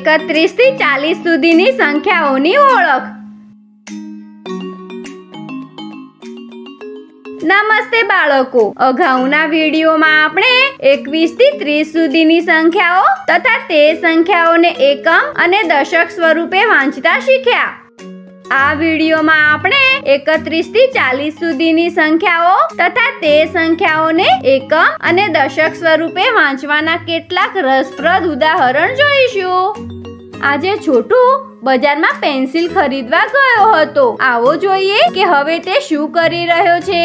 31 થી 40 સુધીની સંખ્યાઓની ઓળખ। નમસ્તે બાળકો, અગાઉના વિડીયોમાં આપણે 21 થી 30 સુધીની સંખ્યાઓ તથા તે સંખ્યાઓને એકમ અને દશક સ્વરૂપે વાંચતા શીખ્યા। આ વિડીયોમાં આપણે 31 થી 40 સુધીની સંખ્યાઓ તથા તે સંખ્યાઓને એકમ અને દશક સ્વરૂપે વાંચવાના કેટલાક રસપ્રદ ઉદાહરણ જોઈશું। આજે છોટુ બજારમાં પેન્સિલ ખરીદવા ગયો હતો। આવો જોઈએ કે હવે તે શું કરી રહ્યો છે।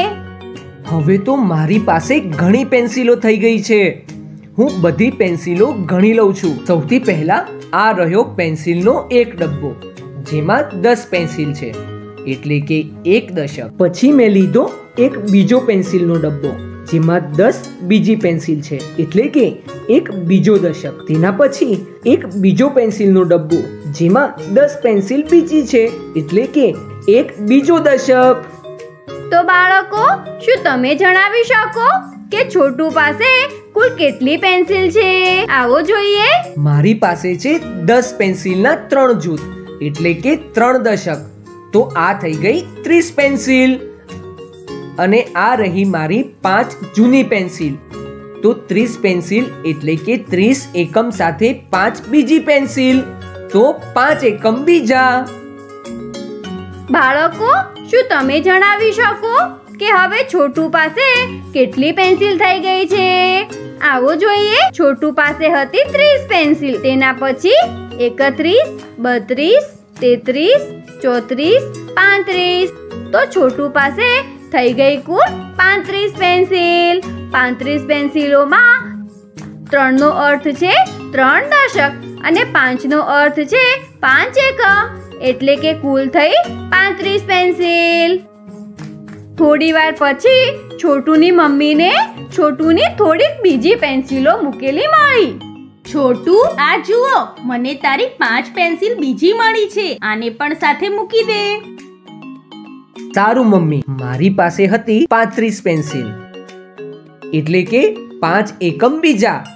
હવે તો મારી પાસે ઘણી પેન્સિલો થઈ ગઈ છે। હું બધી પેન્સિલો ગણી લઉં છું। સૌથી પહેલા આ રહ્યો પેન્સિલનો એક ડબ્બો, જેમાં 10 પેન્સિલ છે, એટલે કે એક દશક। પછી મેં લીધો એક બીજો પેન્સિલનો ડબ્બો, જેમાં 10 બીજી પેન્સિલ છે, એટલે કે એક બીજો દશક। તેના પછી એક બીજો પેન્સિલનો ડબ્બો, જેમાં 10 પેન્સિલ બીજી છે, એટલે કે એક બીજો દશક। તો બાળકો, શું તમે જણાવી શકો કે છોટુ પાસે કુલ કેટલી પેન્સિલ છે? આવો જોઈએ। મારી પાસે છે 10 પેન્સિલના 3 જૂથ, એટલે કે 3 દશક। તો આ થઈ ગઈ 30 પેન્સિલ। અને આ રહી મારી 5 જૂની પેન્સિલ। તો 30 પેન્સિલ એટલે કે 30 એકમ સાથે 5 બીજી પેન્સિલ, તો 5 એકમ બીજા। બાળકો, શું તમે જણાવી શકો કે હવે છોટુ પાસે કેટલી પેન્સિલ થઈ ગઈ છે? આવો જોઈએ। છોટુ પાસે હતી 30 પેન્સિલ, તેના પછી 31, 32, 33, 34, 35। તો છોટુ પાસે થઈ ગઈ કુલ 35 પેન્સિલ। 35 પેન્સિલોમાં 3 નો અર્થ છે 3 દશક અને 5 નો અર્થ છે 5 એકમ, એટલે કે કુલ થઈ 35 પેન્સિલ। થોડી વાર પછી છોટુની મમ્મીને છોટુની થોડીક બીજી પેન્સિલો મૂકેલી મળી। છોટુ, આ જુઓ, મને તારી 5 પેન્સિલ બીજી મળી છે, આને પણ સાથે મૂકી દે। સારું મમ્મી, મારી પાસે હતી 35 પેન્સિલ, એટલે કે 5 એકમ બીજા।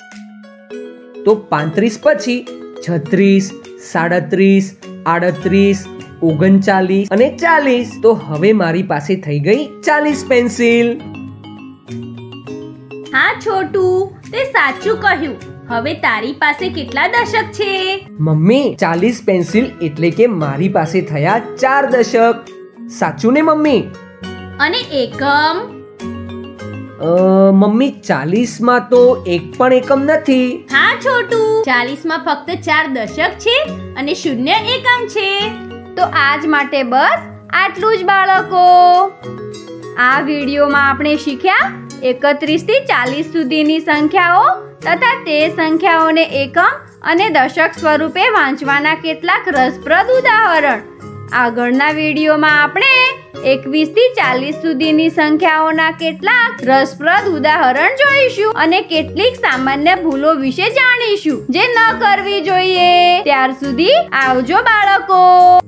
તો 35 પછી 36, 37, 38, 39 અને 40। તો હવે મારી પાસે થઈ ગઈ 40 પેન્સિલ। હા છોટુ, તે સાચું કહ્યું। હવે તારી પાસે કેટલા દશક છે? મમ્મી, 40 પેન્સિલ એટલે કે મારી પાસે થયા 4 દશક। સાચું ને મમ્મી? અને એકમ? મમ્મી, 40 માં તો એક પણ એકમ નથી। હા છોટુ, 40 માં ફક્ત 4 દશક છે અને 0 એકમ છે। તો આજ માટે બસ આટલું જ બાળકો। આ વિડીયોમાં આપણે શીખ્યા 31 થી 40 સુધીની સંખ્યાઓ તથા તે સંખ્યાઓને એકમ અને દશક સ્વરૂપે વાંચવાના કેટલાક રસપ્રદ ઉદાહરણ। આગળના વિડીયોમાં આપણે 21 થી 40 સુધીની સંખ્યાઓના કેટલાક રસપ્રદ ઉદાહરણ જોઈશું અને કેટલીક સામાન્ય ભૂલો વિશે જાણીશું જે ન કરવી જોઈએ। ત્યાર સુધી આવજો બાળકો।